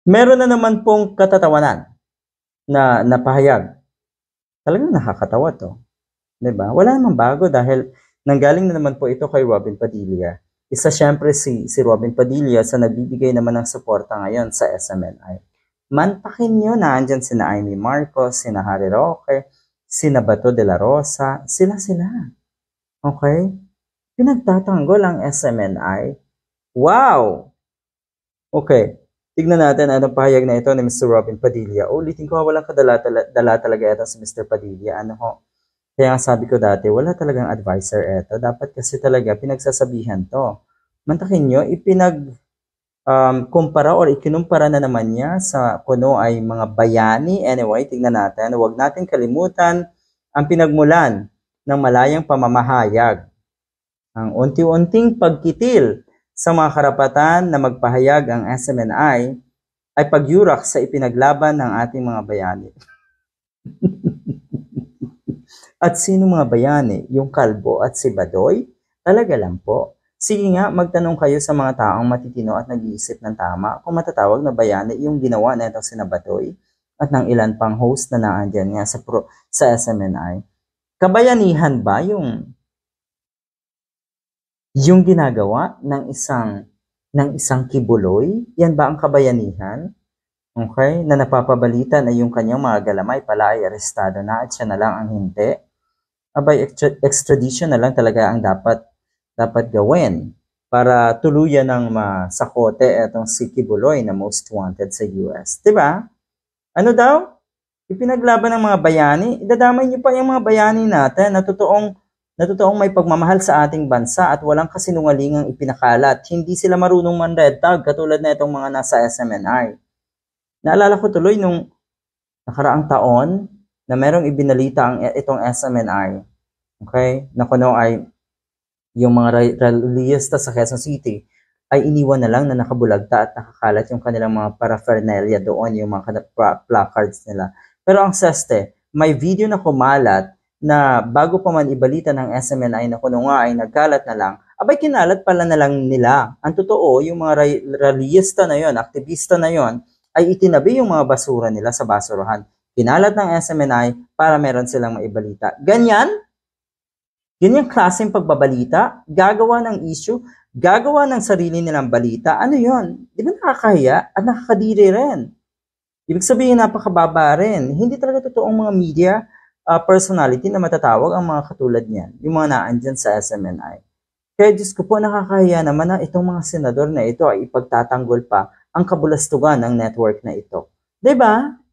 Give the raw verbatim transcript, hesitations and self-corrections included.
Meron na naman pong katatawanan na napahayag. Talagang nakakatawa to. Diba? Wala namang bago dahil nanggaling na naman po ito kay Robin Padilla. Isa siyempre si, si Robin Padilla sa nagbibigay naman ng suporta ngayon sa S M N I. Mantakin nyo na andyan sina Amy Marcos, sina Harry Roque, sina Bato de la Rosa, sila-sila. Okay? Pinagtatanggol ang S M N I. Wow! Okay. Tignan natin anong pahayag na ito ni Mister Robin Padilla. Ulitin ko, walang kadala talaga ito si Mister Padilla. Ano ho? Kaya sabi ko dati, wala talagang advisor ito. Dapat kasi talaga pinagsasabihan to. Mantakin nyo, ipinag um, kumpara or ikinumpara na naman niya sa kuno ay mga bayani. Anyway, tignan natin. Huwag natin kalimutan ang pinagmulan ng malayang pamamahayag. Ang unti-unting pagkitil sa mga karapatan na magpahayag ang S M N I ay pagyurak sa ipinaglaban ng ating mga bayani. At sino mga bayani? Yung Kalbo at si Badoy? Talaga lang po. Sige nga, magtanong kayo sa mga taong matitino at nag-iisip ng tama kung matatawag na bayani yung ginawa na itong sina Badoy at ng ilan pang host na naandyan nga sa, pro, sa S M N I. Kabayanihan ba yung yung ginagawa ng isang ng isang kibuloy? Yan ba ang kabayanihan? Okay? Na napapabalita na yung kanyang mga galamay pala ay arestado na at siya na lang ang hindi? Abay, extradition na lang talaga ang dapat dapat gawin para tuluyan ng masakote etong si Kibuloy na most wanted sa U S. Diba? Ano daw? Ipinaglaban ng mga bayani? Idadamay niyo pa yung mga bayani natin na totoong na totoong may pagmamahal sa ating bansa at walang kasinungalingang ipinakalat. Hindi sila marunong man-red tag katulad na itong mga nasa S M N I. Naalala ko tuloy nung nakaraang taon na merong ibinalita ang itong S M N I. Okay? Na kuno ay yung mga rallyista sa Quezon City ay iniwan na lang na nakabulagta at nakakalat yung kanilang mga paraphernalia doon, yung mga placards nila. Pero ang seste, may video na kumalat na bago pa man ibalita ng S M N I na kuno nga ay nagkalat na lang, abay kinalat pala na lang nila. Ang totoo, yung mga rallyista na yon, aktivista na yon, ay itinabi yung mga basura nila sa basurahan. Kinalat ng S M N I para meron silang maibalita. Ganyan? Ganyang klaseng pagbabalita? Gagawa ng issue? Gagawa ng sarili nilang balita? Ano yon? Di ba nakakahiya at nakakadiri rin? Ibig sabihin napakababa rin. Hindi talaga totoong mga media Uh, personality na matatawag ang mga katulad niyan, yung mga naandyan sa S M N I. Kaya Diyos ko po, nakakahiya naman na itong mga senador na ito ay ipagtatanggol pa ang kabulastugan ng network na ito. Diba?